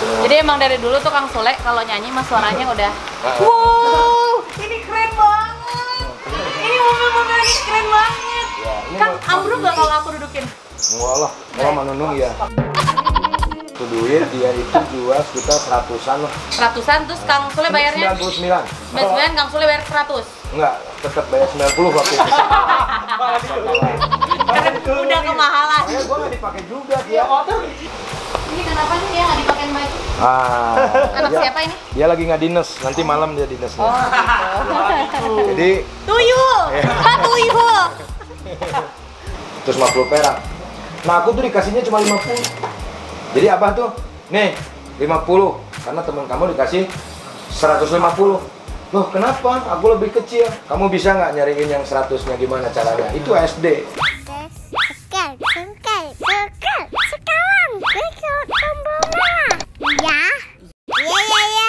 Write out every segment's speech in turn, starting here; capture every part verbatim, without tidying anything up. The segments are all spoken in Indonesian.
Jadi emang dari dulu tuh Kang Sule kalau nyanyi mah suaranya udah wow, ini keren banget. Ini mobil-mobil ini keren banget. Ya, ini Kang, ambruk gak kalau aku dudukin? Enggak lah, kalau menunung ya. Itu duit dia itu jual sekitar seratusan lah. Seratusan, terus Kang Sule bayarnya? sembilan puluh sembilan. sembilan puluh sembilan, Kang Sule bayar seratus. Enggak, tetap bayar sembilan puluh waktu itu. Karena udah kemahalan. Soalnya gua nggak dipakai juga dia. Ini kenapa sih dia nggak dipakein baju? Ah, Anak dia, siapa ini? Dia lagi nggak dinas, nanti malam dia dinasnya. Oh gitu. Jadi Tuyul, Pak Tuyul. terus lima puluh perak. Nah aku tuh dikasihnya cuma lima puluh. Jadi abah tuh, nih lima puluh. Karena teman kamu dikasih seratus lima puluh. Loh kenapa? Aku lebih kecil. Kamu bisa nggak nyariin yang seratusnya gimana caranya? Itu S D. Sekarang, sekarang, sekarang, sekarang, ikut tombolnya. Ya, ya, ya, ya.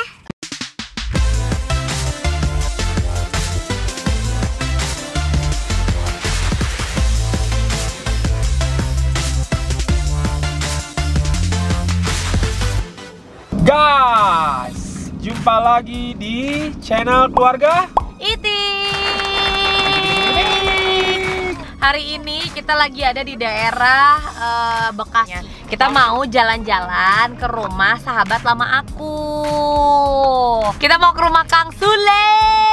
Guys, jumpa lagi di channel keluarga Itik. Hari ini kita lagi ada di daerah uh, Bekasi. Kita mau jalan-jalan ke rumah sahabat lama aku. Kita mau ke rumah Kang Sule.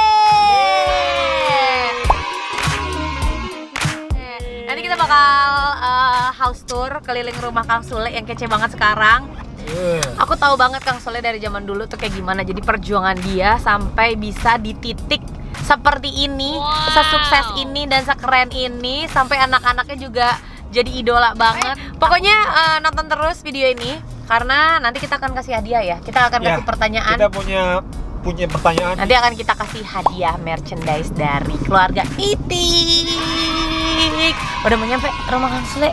Nanti kita bakal uh, house tour keliling rumah Kang Sule yang kece banget sekarang. Aku tahu banget Kang Sule dari zaman dulu tuh kayak gimana. Jadi perjuangan dia sampai bisa di titik seperti ini, wow, sesukses ini dan sekeren ini, sampai anak-anaknya juga jadi idola banget. Pokoknya uh, nonton terus video ini karena nanti kita akan kasih hadiah ya. Kita akan ya, kasih pertanyaan. Kita punya punya pertanyaan. Nanti akan kita kasih hadiah merchandise dari keluarga Itik. Udah mau nyampe rumah Kang Sule.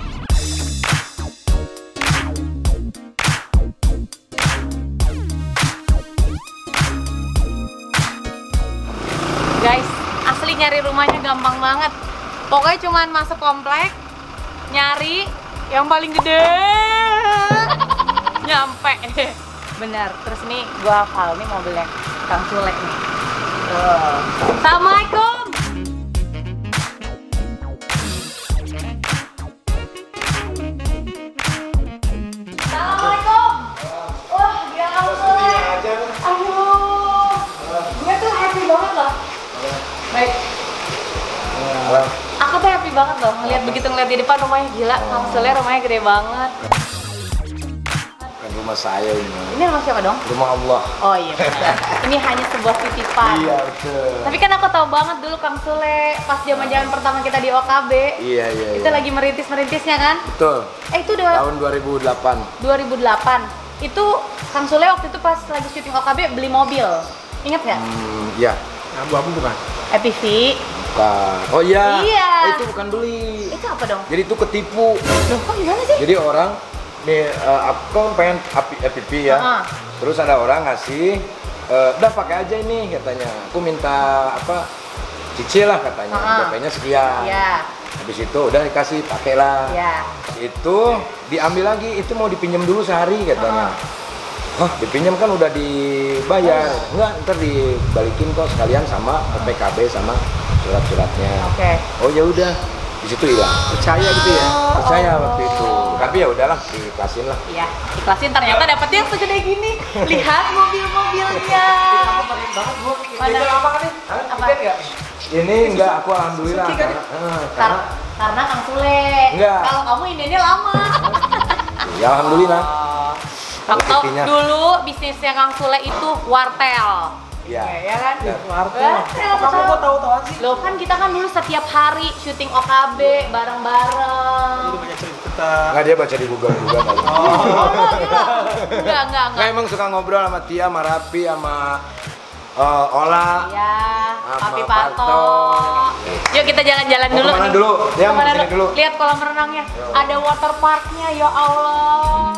Guys, asli nyari rumahnya gampang banget. Pokoknya cuman masuk komplek, nyari yang paling gede, nyampe. Bener. Terus nih gua hafal nih mobilnya Kang Sule nih. Tuh. Assalamualaikum. Assalamualaikum. Wah, dia Kang Sule. Aduh, gue tuh happy banget loh. Baik. Halo. Aku tuh happy banget loh ngeliat begitu ngeliat di depan rumahnya. Gila, Kang Sule rumahnya gede banget. Kan rumah saya ini. Ini rumah siapa dong? Rumah Allah. Oh iya benar. Ini hanya sebuah titipan. Iya betul. Tapi kan aku tahu banget dulu Kang Sule pas zaman-zaman pertama kita di O K B. Iya iya. Kita iya. lagi merintis-merintisnya kan? Betul. Eh itu udah Tahun dua ribu delapan. dua ribu delapan. Itu Kang Sule waktu itu pas lagi syuting O K B beli mobil. Ingat nggak? Hmm, iya. Abu-abu bukan? E P V. Bukan. Oh iya. Iya. Eh, itu bukan beli. Itu apa dong? Jadi itu ketipu. Loh kok gimana sih? Jadi orang nih, uh, aku kan pengen E P V ya. Uh-huh. Terus ada orang ngasih, uh, udah pakai aja ini katanya. Aku minta apa? Cicil lah katanya. Uh-huh. D P-nya sekian. Iya. Habis itu udah dikasih pakailah. Iya. Itu diambil lagi, itu mau dipinjam dulu sehari katanya. Hah, dipinjam kan udah dibayar. Enggak, ntar dibalikin kok sekalian sama P K B sama surat-suratnya. Oke. Oh ya udah, di situ hilang. Percaya gitu ya? Percaya waktu itu. Tapi ya udahlah, diiklasin lah. Iya, ikhlasin ternyata dapetnya yang segede gini. Lihat mobil-mobilnya. Mana? Apa? Ini enggak, aku alhamdulillah. Karena, eh, karena Kar- karena Kang Sule. Enggak. Kalau kamu ini lama. ya alhamdulillah. Aku tahu Rezekinya. dulu bisnisnya Kang Sule itu wartel. Ya. Ya kan? Wartel. Wartel, Apa kamu kok tahu-tahuan sih? Loh kan kita kan dulu setiap hari syuting O K B bareng-bareng. Jadi banyak cerita. Enggak, dia baca di Google juga kali. Oh, enggak, enggak, enggak, Enggak, enggak. emang suka ngobrol sama Tia, sama Rapi, sama uh, Ola. Iya, Sama Papi Parto. Pato. Yuk kita jalan-jalan Mau dulu. kemana dulu? Ya, mau Kemana kesini dulu. Lihat kolam renangnya. Ada water parknya, ya Allah.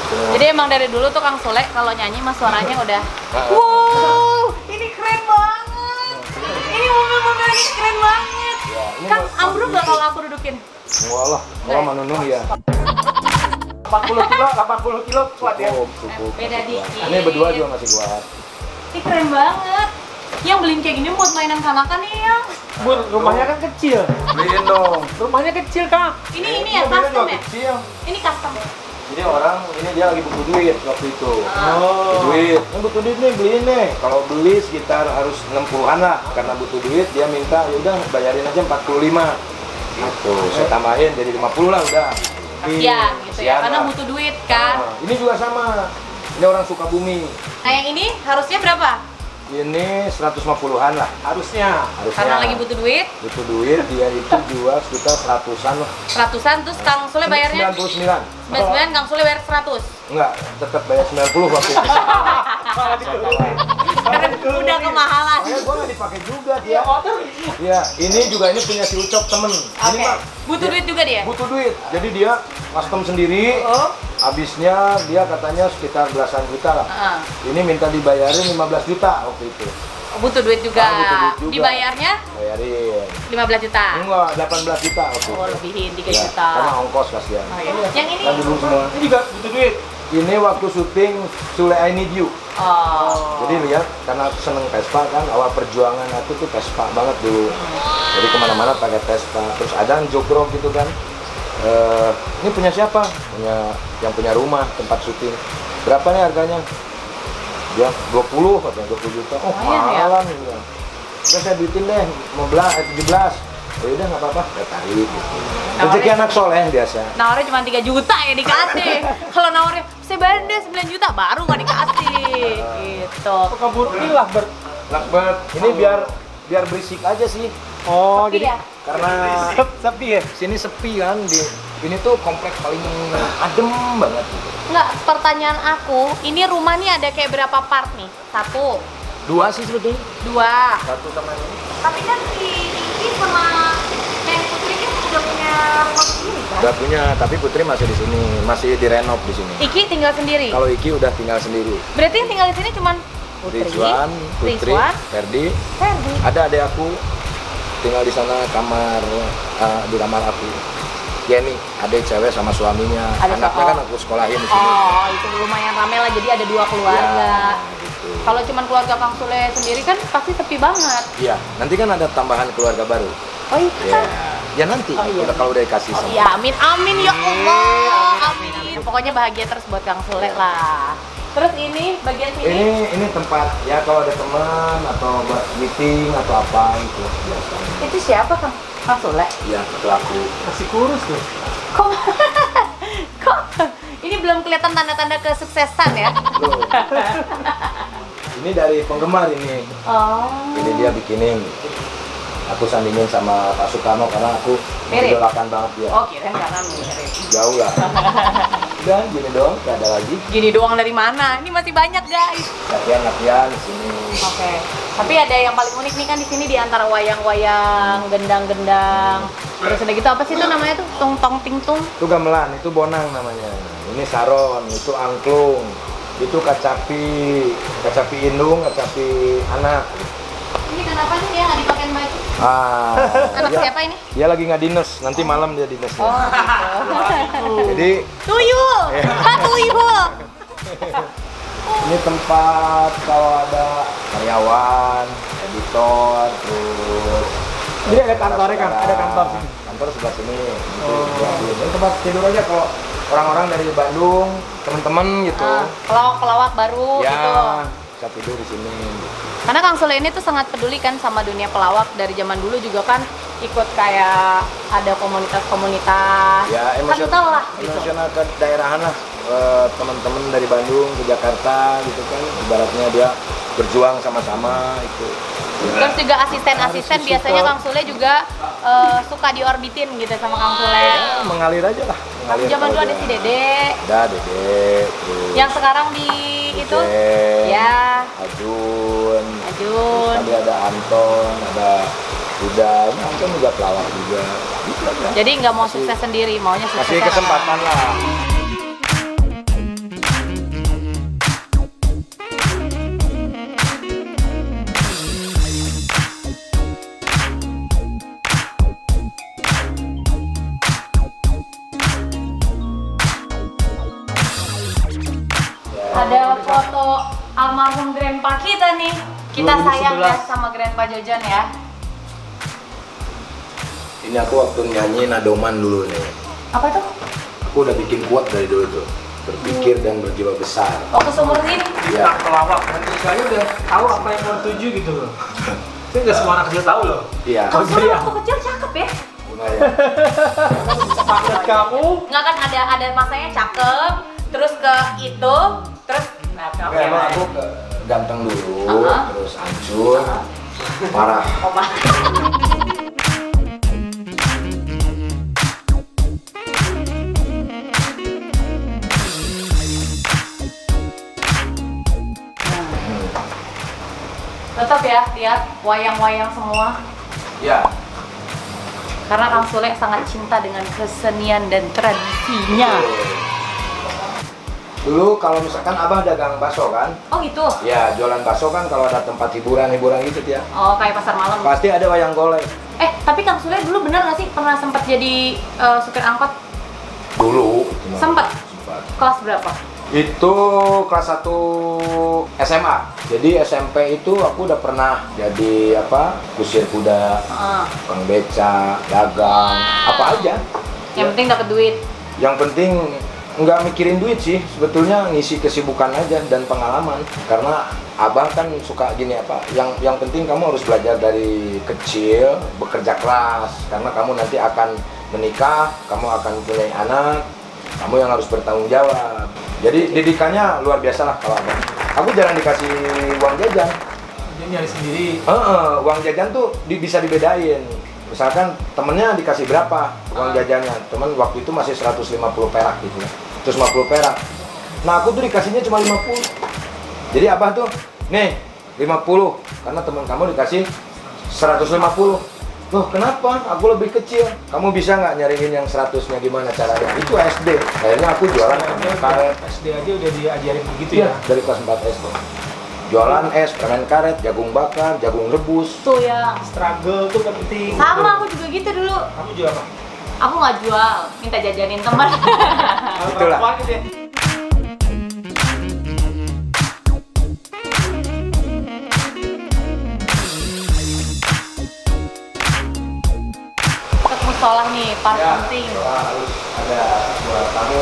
Jadi emang dari dulu tuh Kang Sule kalau nyanyi mah suaranya udah wow, ini keren banget. kalau aku dudukin? Enggak lah, kalau sama Nunung ya. delapan puluh kilo, delapan puluh kilo kuat ya. Cukup, cukup. Beda masih kuat. dikit. Ini berdua juga masih kuat. Ini keren banget. Yang beliin kayak gini buat mainan kanakan nih yang. Bun, rumahnya kan kecil. Beliin dong. Rumahnya kecil, Kak. Ini ini ya Mobilnya custom juga ya? kecil. Ini custom ya? Jadi orang ini dia lagi butuh duit waktu itu. Ah. Oh. Duit, ini butuh duit nih, beliin nih. Kalau beli sekitar harus enam puluhan lah. Karena butuh duit, dia minta ya udah bayarin aja empat puluh lima. Gitu, saya tambahin jadi lima puluh lah udah. Kasian gitu ya, Kasian karena lah. butuh duit kan. Nah, ini juga sama. Ini orang Sukabumi. Nah yang ini harusnya berapa? Ini seratus lima puluhan lah. Harusnya. Harusnya. Karena lagi butuh duit, butuh duit, dia itu jual sekitar seratusan lah. seratusan, terus Kang Sule bayarnya sembilan puluh sembilan. sembilan puluh sembilan, Kang Sule bayar seratus. Enggak, tetap bayar sembilan puluh waktu itu. Malah diturunin. Malah diturunin. Udah kemahalan. Soalnya gua nggak dipakai juga dia. Iya, ini juga ini punya si Ucok temen. Ini Oke. mah Butuh dia- duit juga dia? Butuh duit. Jadi dia custom sendiri. Oh. Habisnya dia katanya sekitar belasan juta lah. Heeh. Ini minta dibayarin lima belas juta waktu itu. Butuh duit juga. Ah, butuh duit juga. Dibayarnya Bayarin. lima belas juta. Enggak, delapan belas juta waktu Oh, itu. lebihin tiga Ya, juta. karena ongkos kasihan. Oh, iya. Yang ini? Kan dulu semua. Ini juga butuh duit. Ini waktu syuting Sule I Need You. Oh. Jadi lihat, karena aku seneng Vespa kan, awal perjuangan aku tuh Vespa banget dulu. Jadi kemana-mana pakai Vespa. Terus ada yang jogrok gitu kan. Eh, ini punya siapa? Punya yang punya rumah tempat syuting. Berapa nih harganya? Dia dua puluh katanya, dua puluh juta. Oh, Lumayan ya? mahalan ya. Udah saya duitin deh, lima belas, eh, tujuh belas. Ya udah nggak apa-apa, ya tarik gitu. Rezeki Nawarin- anak soleh biasa. Nawarnya cuma tiga juta ya dikasih. Kalau nawarnya saya bayar deh sembilan juta baru nggak dikasih. Gitu. Oh, kabur ini lah ber. Lakbet, ini biar biar berisik aja sih. Oh, Sepi jadi ya? Karena Sep- sepi ya. sini sepi kan, di ini tuh komplek paling adem banget gitu. Nggak, pertanyaan aku, ini rumah nih ada kayak berapa part nih? Satu, Dua sih sebetulnya. dua. Satu sama ini. Tapi kan si Iki sama Neng Putri kan udah punya rumah sendiri kan? Udah punya, tapi Putri masih di sini, masih direnov di sini. Iki tinggal sendiri. Kalau Iki udah tinggal sendiri. Berarti yang tinggal di sini cuman Putri, Rizwan, Putri, Rizwan, Ferdi, Ferdi. ada adik aku tinggal di sana kamar eh, di kamar aku. Jenny, adik cewek sama suaminya. Ada Anaknya so- kan aku sekolahin di sini. Oh, itu lumayan rame lah. Jadi ada dua keluarga. Ya, gitu. Kalau cuman keluarga Kang Sule sendiri kan pasti sepi banget. Iya, nanti kan ada tambahan keluarga baru. Oh iya. Ya, ya nanti. Oh, iya. Udah kalau udah dikasih Oh sama. iya, amin amin ya Allah. Amin. Pokoknya bahagia terus buat Kang Sule lah. Terus ini bagian sini. Ini ini tempat ya kalau ada teman atau buat meeting atau apa itu biasa. Itu siapa Kang? Kang Sule? Ya, pelaku. Masih kurus tuh. Kok kok ini belum kelihatan tanda-tanda kesuksesan ya? Loh. Ini dari penggemar ini. Oh. Ini dia bikinin. Aku sandingin sama Pak Soekarno karena aku Mirip? idolakan banget dia. Oh, kirain karena mirip. Jauh lah. Udah gini doang, gak ada lagi. Gini doang dari mana? Ini masih banyak guys. Latihan-latihan di sini. Oke. Tapi ada yang paling unik nih kan di sini di antara wayang-wayang, gendang-gendang. Terus ada gitu apa sih itu namanya tuh? Tung tong ting tung. Itu gamelan, itu bonang namanya. Ini saron, itu angklung, itu kacapi, kacapi indung, kacapi anak. Ini kenapa nih dia nggak dipakein baju? Ah, Anak dia, siapa ini? dia lagi nggak dinas, nanti malam dia dinasnya. Oh gitu. Jadi Tuyul! Pak tuyul! ini tempat kalau ada karyawan, editor, terus Jadi ada kantornya kan? Ada kantor sini. kantor sebelah sini. Oh. Ini tempat tidur aja kalau orang-orang dari Bandung, teman-teman gitu. Ah, pelawak-pelawak baru ya, gitu. bisa tidur di sini. Karena Kang Sule ini tuh sangat peduli kan sama dunia pelawak. Dari zaman dulu juga kan ikut kayak ada komunitas-komunitas. Ya, kan emosional, tau lah gitu. emosional ke daerahan lah. Eh, teman-teman dari Bandung ke Jakarta gitu kan, ibaratnya dia berjuang sama-sama itu. Terus juga asisten-asisten Harus biasanya disupport. Kang Sule juga eh, suka diorbitin gitu sama Kang Sule. Ya, mengalir aja lah. Mengalir Zaman dulu kalau ada dia. si Dede, Ada Dede, terus yang sekarang di itu, Jen, ya, Ajun, Ajun. terus tadi ada Anton, ada Huda, ini Anton juga pelawak juga. Gitu aja. Jadi nggak mau sukses sendiri, maunya sukses. Kasih kesempatan lah. grandpa kita nih. Kita dua ribu sayang ya sebelas. sama grandpa Jojon ya. Ini aku waktu nyanyi Nadoman dulu nih. Apa tuh? Aku udah bikin kuat dari dulu tuh. Berpikir dan berjiwa besar. Waktu seumur ini. Iya. Pelawak nanti saya udah tahu apa yang mau tuju gitu loh. Itu nggak semua anak kecil tahu loh. Iya. Kang Sule iya. waktu kecil cakep ya. Lumayan. Paket kamu. Nggak kan ada ada masanya cakep, terus ke itu, terus nah, oke. Oke, emang aku ke- ganteng dulu, Uh-huh. terus hancur, parah. Oma. Tetap ya, lihat wayang-wayang semua. Ya. Karena Kang Sule sangat cinta dengan kesenian dan tradisinya. Dulu kalau misalkan abah dagang bakso kan, Oh gitu? ya jualan bakso kan kalau ada tempat hiburan-hiburan gitu ya, Oh kayak pasar malam. pasti ada wayang golek. Eh tapi Kang Sule dulu bener nggak sih pernah sempat jadi eh, supir angkot? Dulu. cuma- Sempet? Sempat. Kelas berapa? Itu kelas satu S M A. Jadi S M P itu aku udah pernah jadi apa? Kusir kuda, Heeh. tukang beca, dagang, apa aja. Yang penting dapat duit. Yang penting nggak mikirin duit sih, sebetulnya ngisi kesibukan aja dan pengalaman. Karena abah kan suka gini apa, yang yang penting kamu harus belajar dari kecil, bekerja keras. Karena kamu nanti akan menikah, kamu akan punya anak, kamu yang harus bertanggung jawab. Jadi didikannya luar biasa lah kalau abah. Aku jarang dikasih uang jajan. Dia nyari sendiri. Heeh, uang jajan tuh di- bisa dibedain. Misalkan temennya dikasih berapa uang jajannya, temen waktu itu masih seratus lima puluh perak gitu ya, seratus lima puluh perak. Nah aku tuh dikasihnya cuma lima puluh. Jadi abah tuh, nih lima puluh, karena temen kamu dikasih seratus lima puluh. Loh kenapa? Aku lebih kecil. Kamu bisa nggak nyariin yang seratusnya gimana caranya? Itu S D. Akhirnya aku jualan permen karet. S D aja udah diajarin begitu Iya, ya. dari kelas empat S D. Jualan es, permen karet, jagung bakar, jagung rebus. Tuh ya. Struggle tuh kan penting. Sama aku juga gitu dulu. Kamu jual apa? Aku nggak jual, minta jajanin teman. Itulah. Apa gitu ya? Ke musola nih, part Ya, penting. harus ada buat kamu.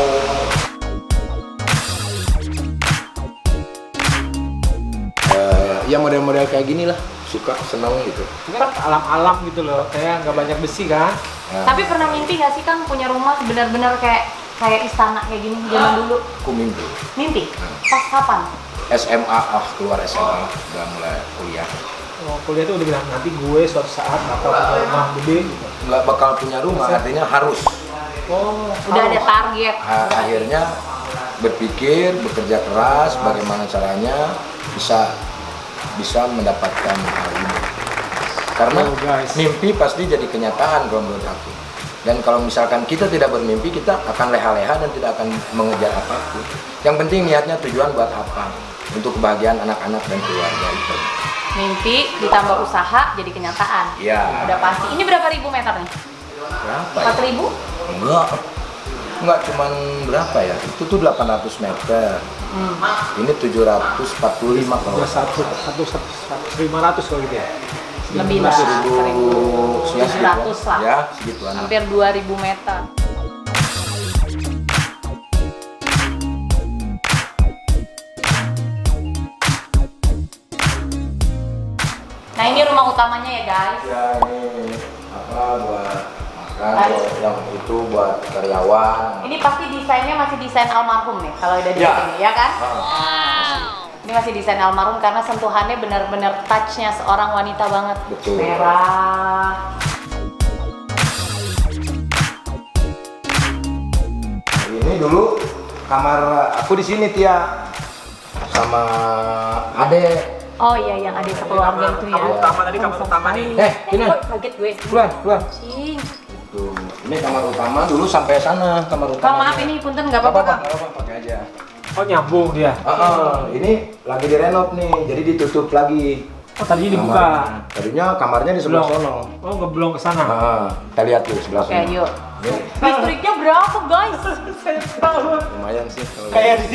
Eh, ya model-model kayak gini lah, suka, senang gitu. Itu kan alam-alam gitu loh, kayak nggak banyak besi kan. Nah, Tapi pernah mimpi gak sih Kang punya rumah benar-benar kayak kayak istana kayak gini zaman dulu? aku mimpi. Mimpi? Pas kapan? S M A, ah keluar S M A, udah mulai kuliah. Oh, kuliah tuh udah bilang nanti gue suatu saat bakal punya rumah gede gitu. Nggak bakal punya rumah, artinya harus. Oh, Udah ada target. Ha- akhirnya berpikir, bekerja keras, bagaimana caranya bisa bisa mendapatkan hal ini. Karena Oh, guys. mimpi pasti jadi kenyataan kalau menurut aku. Dan kalau misalkan kita tidak bermimpi, kita akan leha-leha dan tidak akan mengejar apapun. Yang penting niatnya tujuan buat apa? Untuk kebahagiaan anak-anak dan keluarga itu. Mimpi ditambah usaha jadi kenyataan. Iya. Udah pasti. Ini berapa ribu meter nih? Berapa Empat ya? ribu? Enggak. Enggak cuman berapa ya? Itu tuh delapan ratus meter. Hmm. Ini tujuh ratus empat puluh lima kalau udah nggak satu satu satu satu lima ratus kalau gitu ya. Lebih lah. seribu seribu tujuh ratus lah. Ya, segituan. Hampir dua ribu meter. Nah ini rumah utamanya ya guys. Ya ini apa buat makan, yang itu buat karyawan. Ini pasti desainnya masih desain almarhum nih kalau udah di Ya. sini ya kan? Ah. Nah, ini masih desain almarhum karena sentuhannya benar-benar touchnya seorang wanita banget. Betul. Merah. Ini dulu kamar aku di sini Tia sama Ade. Oh iya yang ada sekeluarga itu ya. Kamar utama tadi, kamar utama nih. Eh, Tina, Kok kaget gue. keluar, keluar. Cing. Tuh, ini kamar utama dulu sampai sana kamar utama. Kak maaf ini punten nggak Gak apa-apa apa-apa, Kak. nggak apa-apa, pakai aja. Oh, nyambung dia. Ah, ah, ini lagi direnov nih, jadi ditutup lagi. Oh, tadinya dibuka. Kamarnya. Tadinya kamarnya di sebelah Belum. sono. Oh, nggak belum ke sana. Ah, kita lihat tuh sebelah Oke sono. yuk. Ini Listriknya berapa guys? Saya tahu. lumayan sih kalau Kayak di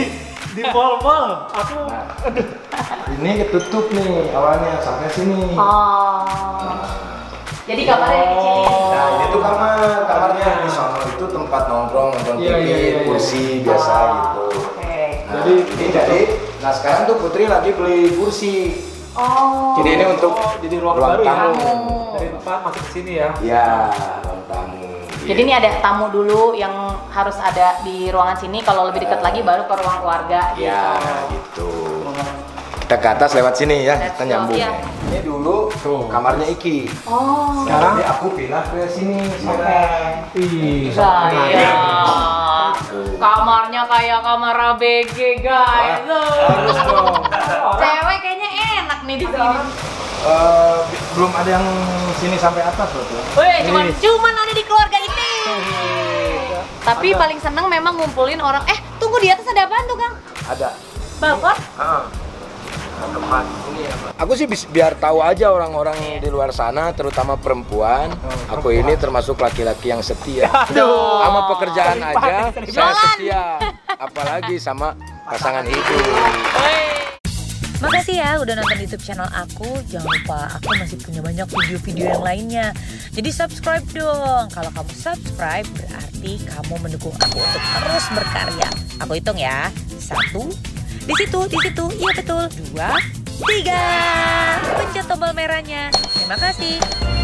Di mall-mall. Aku Nah, ini ketutup nih awalnya sampai sini. Oh. Jadi kamarnya dikecilin. Nah, ini tuh kamar, kamarnya di sono itu tempat nongkrong, nonton T V, Iya, iya, iya. kursi biasa gitu. Oke. Nah, Jadi, ini jadi, nah sekarang tuh Putri lagi beli kursi. Oh. Jadi ini untuk oh, jadi ruang, ruang baru tamu. ya. Dari depan masuk ke sini ya. Ya, ruang tamu. Jadi ini ada tamu dulu yang harus ada di ruangan sini. Kalau lebih dekat lagi baru ke ruang keluarga. Ya, Gitu. gitu. Kita ke atas lewat sini ya, Let's kita go, nyambung. iya. Ya. Ini dulu Tuh. kamarnya Iki. Oh. Sekarang aku pindah ke sini. Oke. Ih, Saya. Kamarnya kayak kamar A B G guys. Harus dong. Cewek kayaknya enak nih di sini. Eh, belum ada yang sini sampai atas loh tuh. Wih, cuman Nih. cuman ada di keluarga ini. Tapi paling seneng memang ngumpulin orang. Eh, tunggu di atas ada apaan tuh, Kang? Ada. Balkon? Ah. Tempat ini ya, Pak. Aku sih bis- biar tahu aja orang-orang di luar sana, terutama perempuan. Aku ini termasuk laki-laki yang setia. Aduh. Sama pekerjaan aja saya Jualan. setia. Apalagi sama pasangan hidup. Makasih ya udah nonton YouTube channel aku. Jangan lupa aku masih punya banyak video-video yang lainnya. Jadi subscribe dong. Kalau kamu subscribe berarti kamu mendukung aku untuk terus berkarya. Aku hitung ya. Satu, di situ, di situ, iya betul. Dua, tiga. Pencet tombol merahnya. Terima kasih.